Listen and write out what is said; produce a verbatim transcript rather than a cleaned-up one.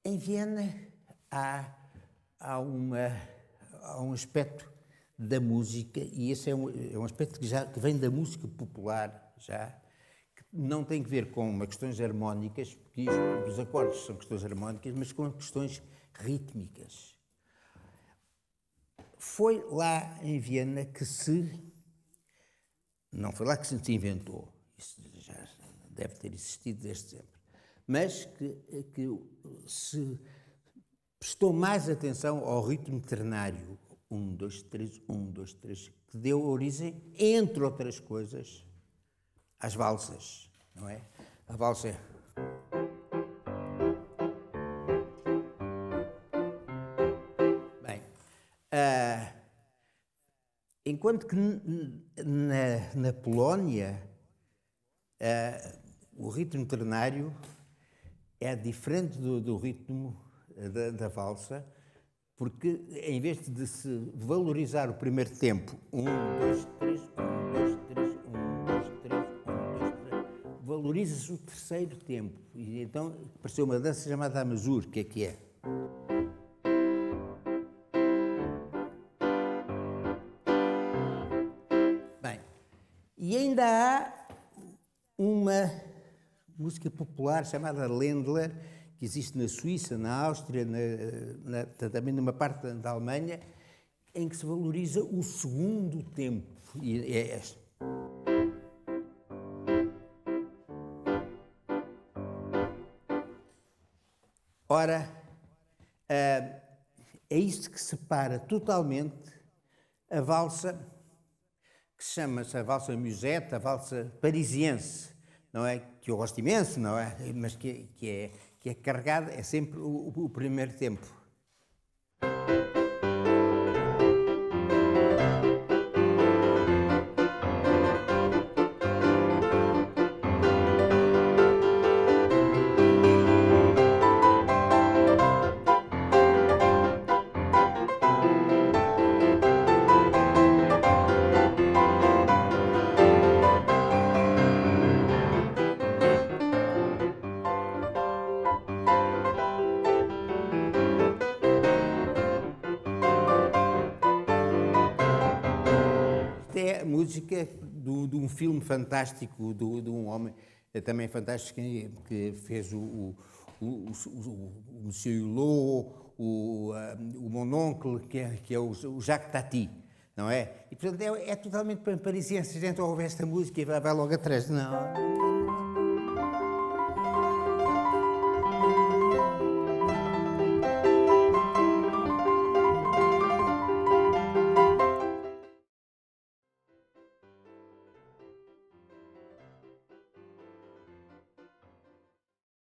Em Viena há, há, uma, há um aspecto da música, e esse é um, é um aspecto que, já, que vem da música popular, já, que não tem que ver com questões harmónicas, porque isto, os acordes são questões harmónicas, mas com questões rítmicas. Foi lá em Viena que se... Não foi lá que se inventou, isso já deve ter existido desde sempre, mas que, que se prestou mais atenção ao ritmo ternário, um, dois, três, um, dois, três, que deu origem, entre outras coisas, às valsas, não é? A valsa é... Bem, uh, enquanto que na, na Polónia uh, o ritmo ternário é diferente do, do ritmo da, da valsa, porque em vez de se valorizar o primeiro tempo, um, dois, três, um, dois, três, um, dois, três, um, dois, três, valoriza-se o terceiro tempo. E então apareceu uma dança chamada Amazur, que é que é? Bem, e ainda há uma música popular chamada Ländler, que existe na Suíça, na Áustria, na, na, também numa parte da Alemanha, em que se valoriza o segundo tempo. E é este. Ora, é isto que separa totalmente a valsa, que se chama-se a valsa musette, a valsa parisiense, não é? Que eu gosto imenso, não é? Mas que, que é... que é carregada, é sempre o, o primeiro tempo. É a música do, de um filme fantástico, do, de um homem também fantástico que, que fez o, o, o, o, o Monsieur Hulot, o, o Mon Oncle, que é, que é o, o Jacques Tati, não é? E portanto é, é totalmente parisiense. Se a gente ouve esta música e vai, vai logo atrás, não.